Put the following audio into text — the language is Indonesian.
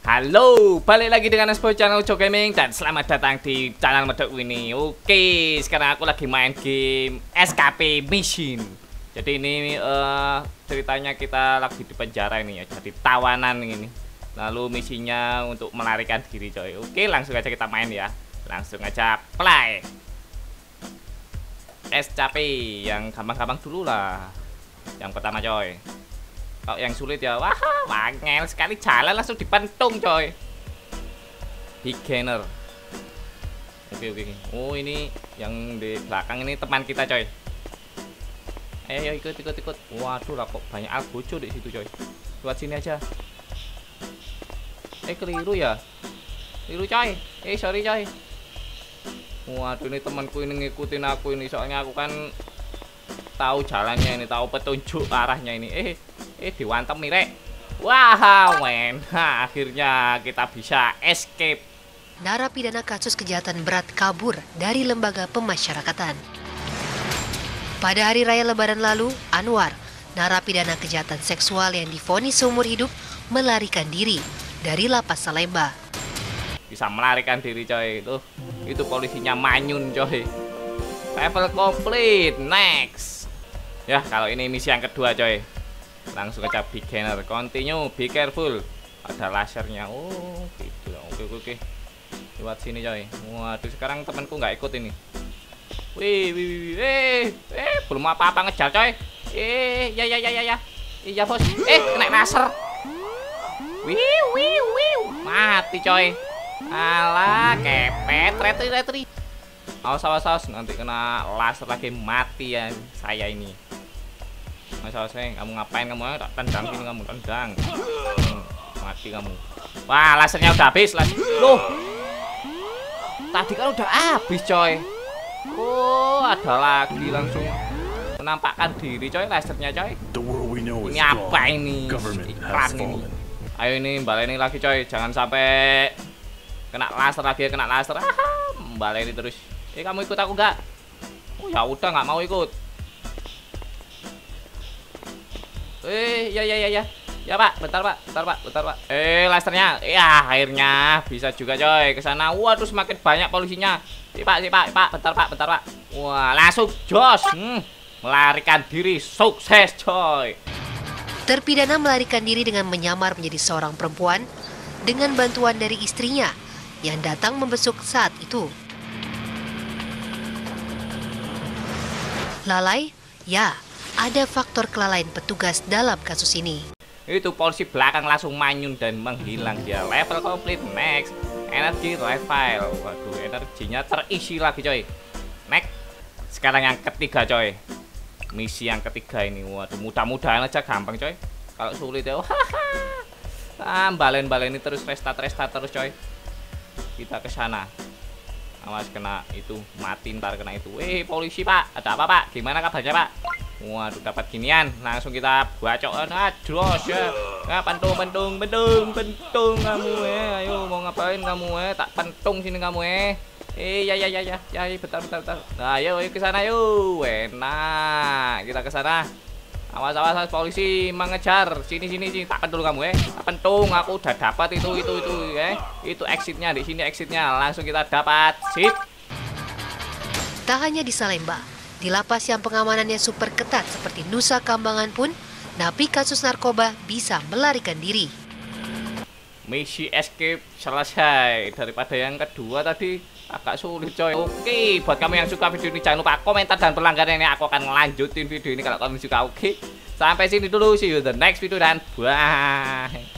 Halo, balik lagi dengan Aspo channel Ujo Gaming dan selamat datang di channel Medokku ini. Oke, sekarang aku lagi main game SKP Mission. Jadi ini ceritanya kita lagi di penjara ini ya, jadi tawanan ini. Lalu misinya untuk melarikan diri coy. Oke, langsung aja kita main ya. Langsung aja play. SKP yang gampang-gampang dulu lah. Yang pertama coy. Kalau yang sulit ya, wah, wangel sekali jalan langsung dipentung coy. Beginner. Oke. Oh ini yang di belakang ini teman kita coy. Ayo ikut. Waduh lah kok banyak algojo di situ coy. Buat sini aja. Keliru ya. Keliru coy. Sorry coy. Waduh ini temanku ini ngikutin aku ini soalnya aku kan tahu jalannya ini, tahu petunjuk arahnya ini. Diwantem nih rek. Wah men, akhirnya kita bisa escape. Narapidana kasus kejahatan berat kabur dari lembaga pemasyarakatan. Pada hari raya Lebaran lalu, Anwar, narapidana kejahatan seksual yang divonis seumur hidup, melarikan diri dari lapas Salemba. Bisa melarikan diri coy, itu polisinya manyun coy. Level complete, next. Ya kalau ini misi yang kedua coy. Langsung aja beginner, continue, be careful. Ada lasernya. Oh gitu. Oke. Lewat sini coy. Waduh sekarang temanku nggak ikut ini. Wih. Belum apa-apa ngejar coy. Ya. Iya bos. Kena laser. Wih. Mati coy. Alah kepet. Retri. Awas nanti kena laser lagi mati ya saya ini. Saya kamu ngapain kamu? Tak tendang sini kamu tendang. Mati kamu. Wah, lasernya udah habis. Loh. Tadi kan udah habis, coy. Oh, ada lagi langsung menampakkan diri, coy, lasernya, coy. Ini apa ini? Iklan ini. Ayo ini baleni lagi, coy. Jangan sampai kena laser lagi, kena laser. Baleni terus. Kamu ikut aku enggak? Oh, ya udah nggak mau ikut. Ya Pak, bentar Pak. Lasernya, ya akhirnya bisa juga coy ke sana. Waduh semakin banyak polisinya. Pak, bentar Pak. Wah langsung jos, melarikan diri sukses coy. Terpidana melarikan diri dengan menyamar menjadi seorang perempuan dengan bantuan dari istrinya yang datang membesuk saat itu. Lalai, ya. Ada faktor kelalaian petugas dalam kasus ini. Itu polisi belakang langsung manyun dan menghilang dia. Level complete, next. Energi refill. Waduh, energinya terisi lagi coy. Next. Sekarang yang ketiga coy. Misi yang ketiga ini. Waduh, mudah-mudahan aja gampang coy. Kalau sulit ya, balen-baleni terus restart terus coy. Kita ke sana. Awas kena itu, mati ntar kena itu. Polisi Pak, ada apa Pak? Gimana kabarnya Pak? Waduh dapat ginian, langsung kita bacokan adros ya. Pentung kamu ayo mau ngapain kamu tak pentung sini kamu ya bentar. Nah ayo ke sana yuk. Enak, kita ke sana. Awas polisi mengejar. Sini tak pentung kamu tak pentung, aku udah dapat itu itu exitnya di sini exitnya. Langsung kita dapat. Sip. Tak hanya di Salemba, di lapas yang pengamanannya super ketat seperti Nusa Kambangan pun, napi kasus narkoba bisa melarikan diri. Misi escape selesai. Daripada yang kedua tadi agak sulit coy. Oke, buat kamu yang suka video ini jangan lupa komentar dan berlangganan ini. Aku akan ngelanjutin video ini kalau kamu suka. Oke, sampai sini dulu. See you the next video dan bye.